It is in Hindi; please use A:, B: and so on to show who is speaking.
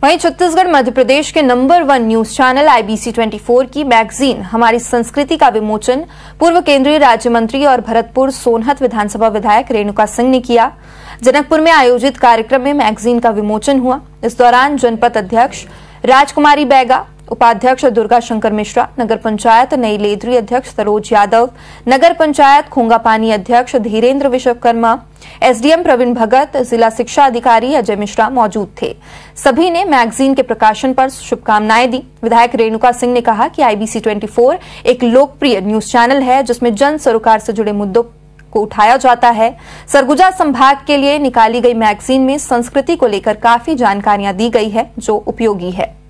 A: वहीं छत्तीसगढ़ मध्य प्रदेश के नंबर 1 न्यूज चैनल IBC24 की मैगजीन हमारी संस्कृति का विमोचन पूर्व केंद्रीय राज्य मंत्री और भरतपुर सोनहत विधानसभा विधायक रेणुका सिंह ने किया। जनकपुर में आयोजित कार्यक्रम में मैगजीन का विमोचन हुआ। इस दौरान जनपद अध्यक्ष राजकुमारी बैगा, उपाध्यक्ष दुर्गा शंकर मिश्रा, नगर पंचायत नई लेदरी अध्यक्ष सरोज यादव, नगर पंचायत खोंगापानी अध्यक्ष धीरेन्द्र विश्वकर्मा, SDM प्रवीण भगत, जिला शिक्षा अधिकारी अजय मिश्रा मौजूद थे। सभी ने मैगजीन के प्रकाशन पर शुभकामनाएं दी। विधायक रेणुका सिंह ने कहा कि IBC24 एक लोकप्रिय न्यूज चैनल है जिसमें जन सरोकार से जुड़े मुद्दों को उठाया जाता है। सरगुजा संभाग के लिए निकाली गई मैगजीन में संस्कृति को लेकर काफी जानकारियां दी गई है जो उपयोगी है।